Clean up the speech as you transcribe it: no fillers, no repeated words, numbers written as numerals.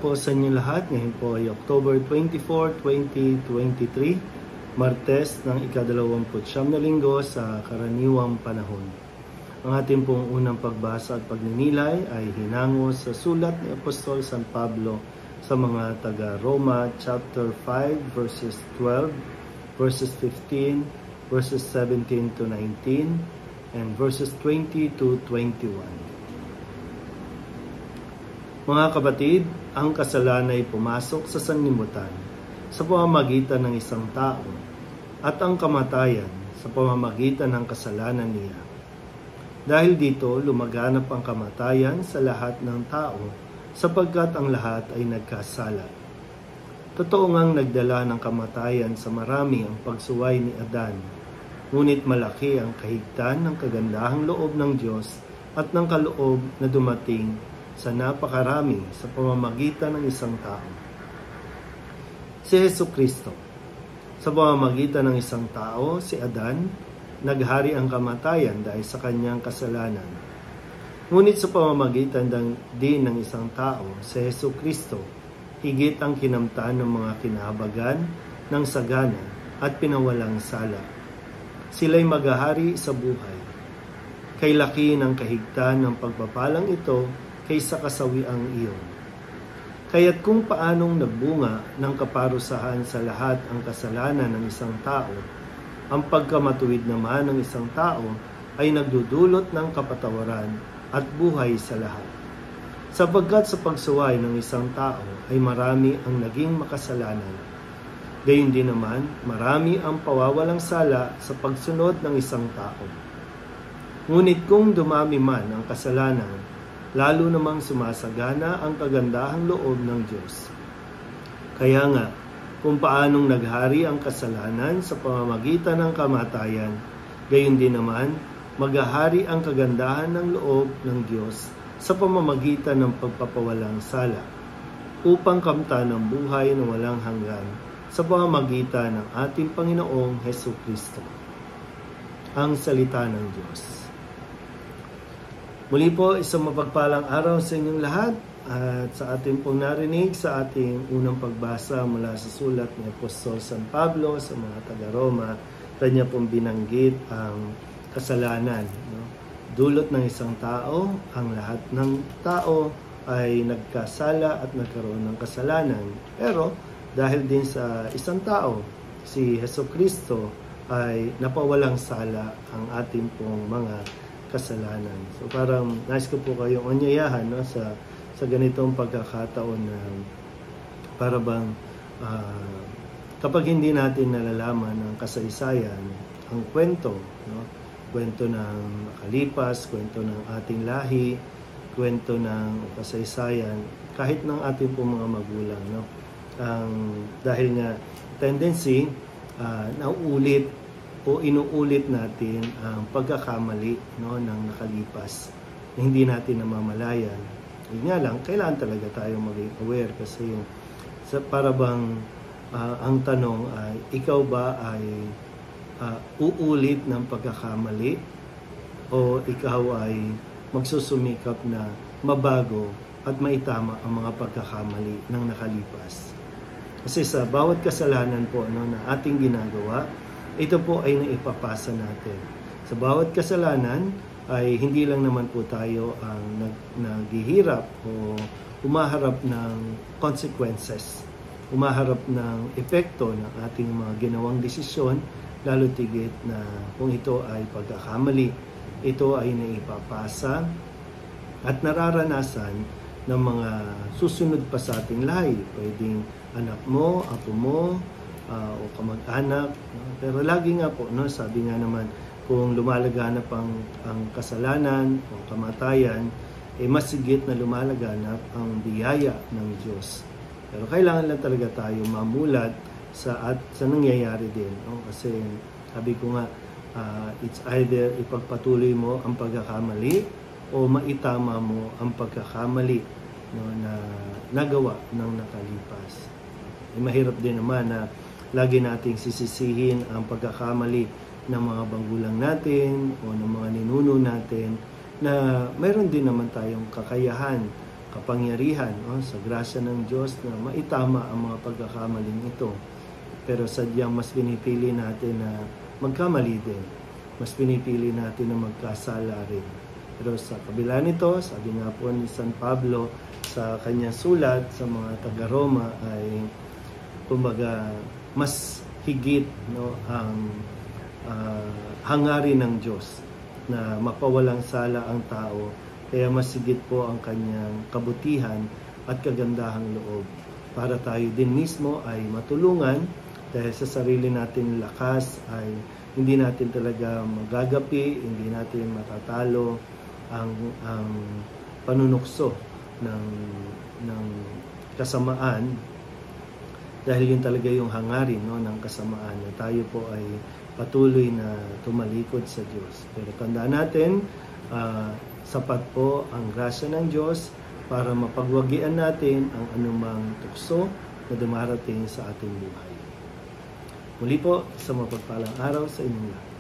po sa inyo lahat. Ngayon po ay October 24, 2023, Martes ng ika-29 na linggo sa karaniwang panahon. Ang ating pong unang pagbasa at pagninilay ay hinango sa sulat ni Apostol San Pablo sa mga taga-Roma, chapter 5, verses 12, verses 15, verses 17 to 19, and verses 20 to 21. Mga kapatid, ang kasalanan ay pumasok sa sanlibutan sa pamamagitan ng isang tao at ang kamatayan sa pamamagitan ng kasalanan niya. Dahil dito, lumaganap ang kamatayan sa lahat ng tao sapagkat ang lahat ay nagkasala. Totoo ngang nagdala ng kamatayan sa marami ang pagsuway ni Adan, ngunit malaki ang kahigtan ng kagandahang loob ng Diyos at ng kaloob na dumating sa napakarami sa pamamagitan ng isang tao. Si Jesucristo. Sa pamamagitan ng isang tao, si Adan, naghari ang kamatayan dahil sa kanyang kasalanan. Ngunit sa pamamagitan din ng isang tao, si Jesucristo, higit ang kinamtan ng mga kinahabagan ng sagana at pinawalang sala. Sila'y maghahari sa buhay. Kay laki ng kahigtan ng pagpapalang ito kaysa kasawiang iyon. Kaya't kung paanong nagbunga ng kaparusahan sa lahat ang kasalanan ng isang tao, ang pagkamatuwid naman ng isang tao ay nagdudulot ng kapatawaran at buhay sa lahat. Sapagkat sa pagsuway ng isang tao ay marami ang naging makasalanan. Gayon din naman, marami ang pawawalang sala sa pagsunod ng isang tao. Ngunit kung dumami man ang kasalanan, lalo namang sumasagana ang kagandahang loob ng Diyos. Kaya nga, kung paanong naghari ang kasalanan sa pamamagitan ng kamatayan, gayon din naman, maghahari ang kagandahan ng loob ng Diyos sa pamamagitan ng pagpapawalang sala, upang kamtan ang buhay na walang hanggan sa pamamagitan ng ating Panginoong Hesukristo. Ang salita ng Diyos. Muli po, isang mapagpalang araw sa inyong lahat at sa ating pong narinig sa ating unang pagbasa mula sa sulat ni Apostol San Pablo sa mga taga-Roma. Kanya pong binanggit ang kasalanan. Dulot ng isang tao, ang lahat ng tao ay nagkasala at nagkaroon ng kasalanan. Pero dahil din sa isang tao, si Jesucristo, ay napawalang sala ang ating pong mga kasalanan. So parang nais ko po kayong anyayahan sa ganitong pagkakataon na para bang kapag hindi natin nalalaman ang kasaysayan, ang kwento, kwento ng nakalipas, kwento ng ating lahi, kwento ng kasaysayan, kahit ng ating pong mga magulang, dahil nga tendency nauulit o inuulit natin ang pagkakamali ng nakalipas na hindi natin namamalayan. Yun nga lang, kailangan talaga tayo maging aware kasi para bang ang tanong ay, ikaw ba ay uulit ng pagkakamali o ikaw ay magsusumikap na mabago at maitama ang mga pagkakamali ng nakalipas? Kasi sa bawat kasalanan po na ating ginagawa, ito po ay naipapasa natin. Sa bawat kasalanan ay hindi lang naman po tayo ang naghihirap o umaharap ng consequences, umaharap ng epekto ng ating mga ginawang desisyon, lalo tigit na kung ito ay pagkakamali, ito ay naipapasa at nararanasan ng mga susunod pa sa ating lahi. Pwedeng anak mo, apo mo, o kamag-anak. Pero lagi nga po, sabi nga naman, kung lumalaganap ang kasalanan o kamatayan, mas sigit na lumalaganap ang biyaya ng Diyos. Pero kailangan lang talaga tayo mamulat sa nangyayari din. Kasi sabi ko nga, it's either ipagpatuloy mo ang pagkakamali o maitama mo ang pagkakamali na nagawa ng nakalipas. Mahirap din naman na lagi nating sisisihin ang pagkakamali ng mga magulang natin o ng mga ninuno natin na mayroon din naman tayong kakayahan kapangyarihan, sa grasya ng Diyos na maitama ang mga pagkakamaling ito. Pero sadyang mas pinipili natin na magkamali din. Mas pinipili natin na magkasala rin. Pero sa kabila nito, sabi nga po ni San Pablo sa kanyang sulat sa mga taga-Roma ay kumbaga mas higit ang hangarin ng Diyos na mapawalang sala ang tao. Kaya mas higit po ang kanyang kabutihan at kagandahang loob para tayo din mismo ay matulungan dahil sa sarili natin lakas ay hindi natin talaga magagapi, hindi natin matatalo ang panunukso ng kasamaan dahil yun talaga yung hangarin ng kasamaan na tayo po ay patuloy na tumalikod sa Diyos. Pero tandaan natin, sapat po ang grasya ng Diyos para mapagwagian natin ang anumang tukso na dumarating sa ating buhay. Muli po, sa mapagpalang araw sa inyong lahat.